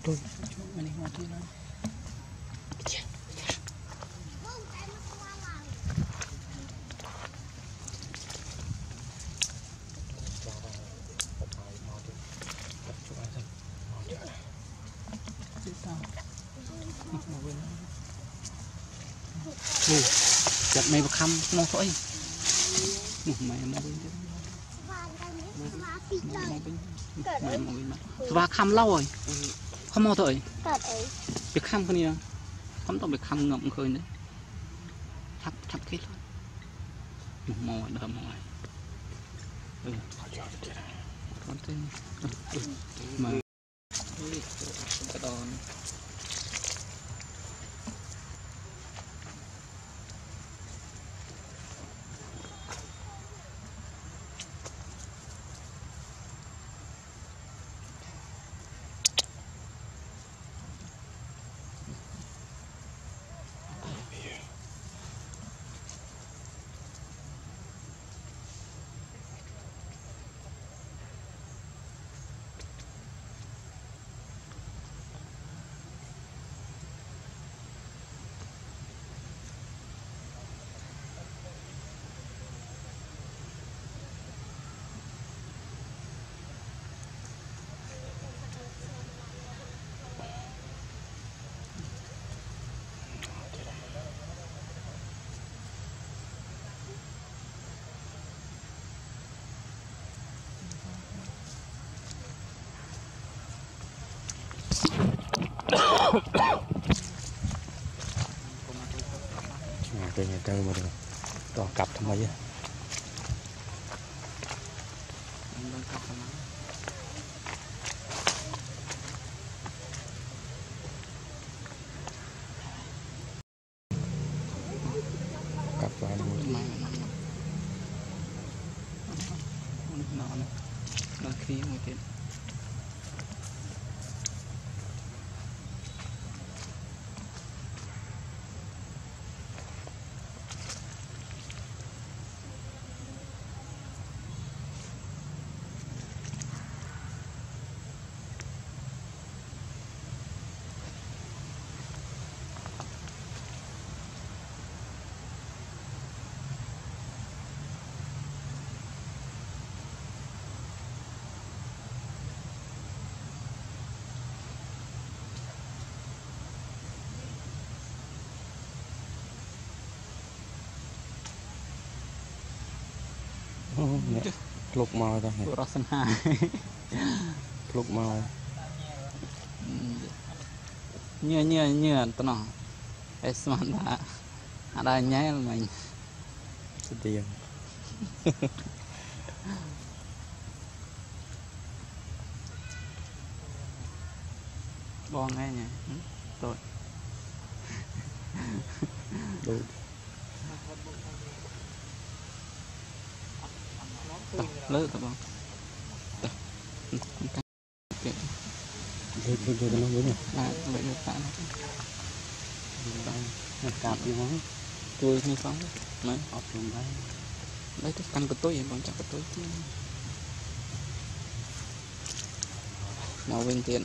tôi mình ngồi thôi đó chặt mày vào khăm nó thôi mày mà và khăm lâu rồi không mau thôi việc khăm cái này khôngต้อง việc khăm ngậm khơi đấy thắp thắp cái màu đầm màu con tên mà cái đòn tôi nhà chơi mà được to cặp thằng mấy cặp vào nó khí một cái lục màu ta lục màu như tao nói Esman ada nhái mình tiền bon ngay nhỉ tôi đúng lỡ tao con lỡ nó mới nhỉ vậy được bạn cạp gì món tôi như phóng mấy học trường đây đấy cái căn của tôi em còn chắc của tôi chứ nào bên tiền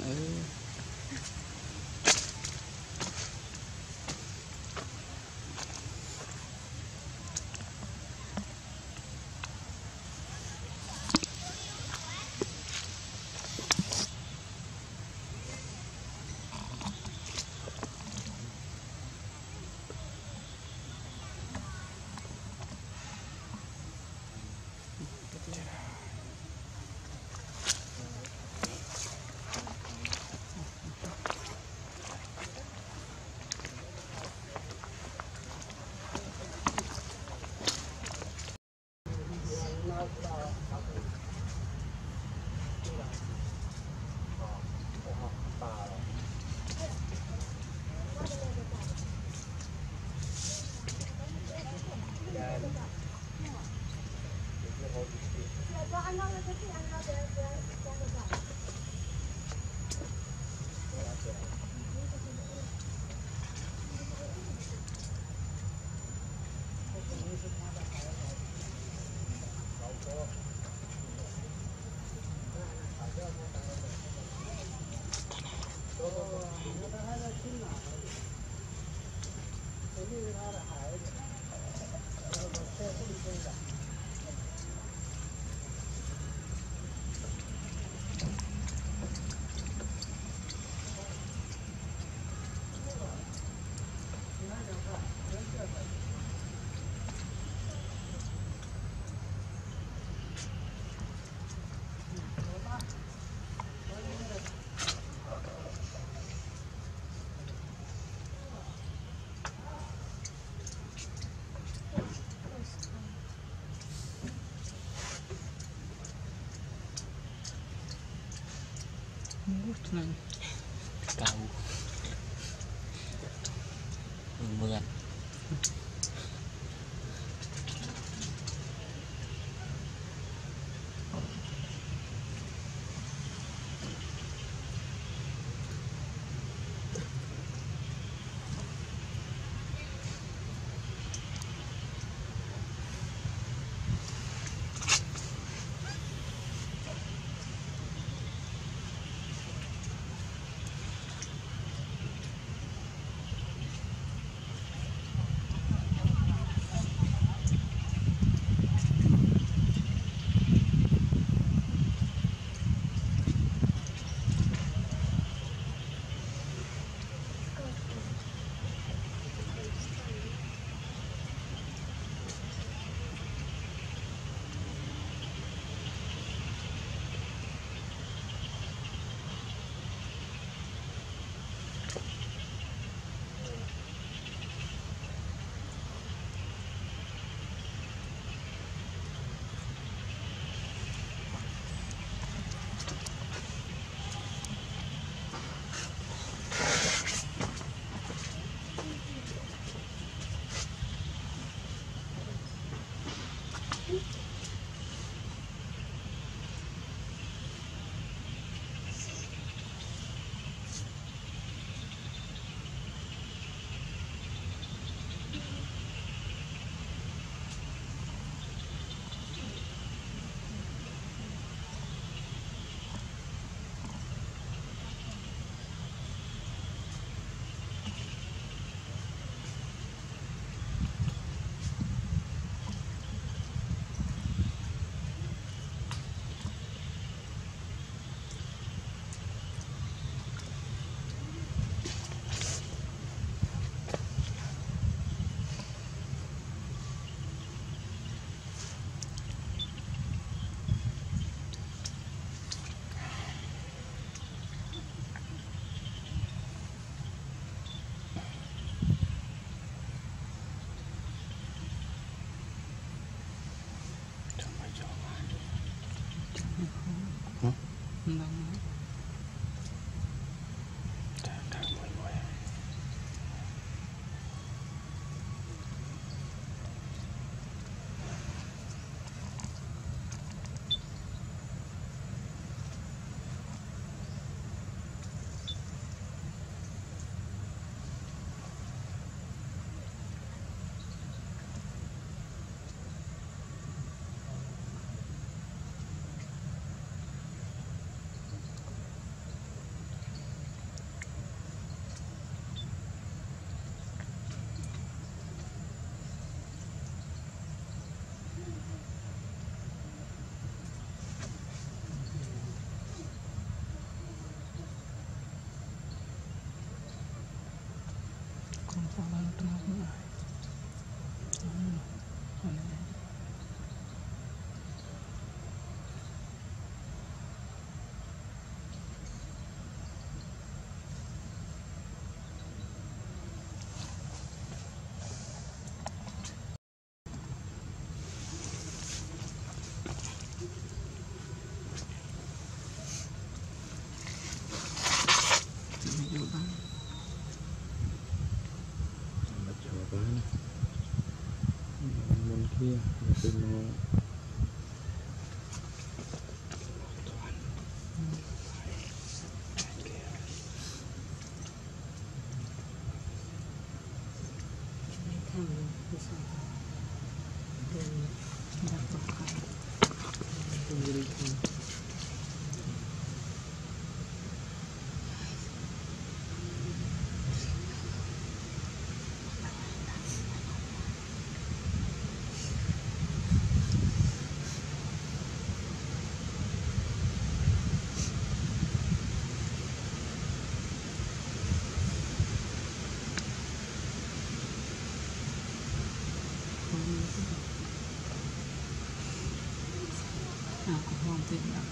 này cầu mượn kia từ nó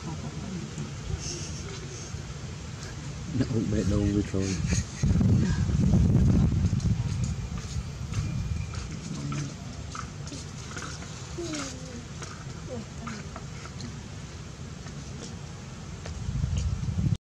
nó bể đâu với thôi.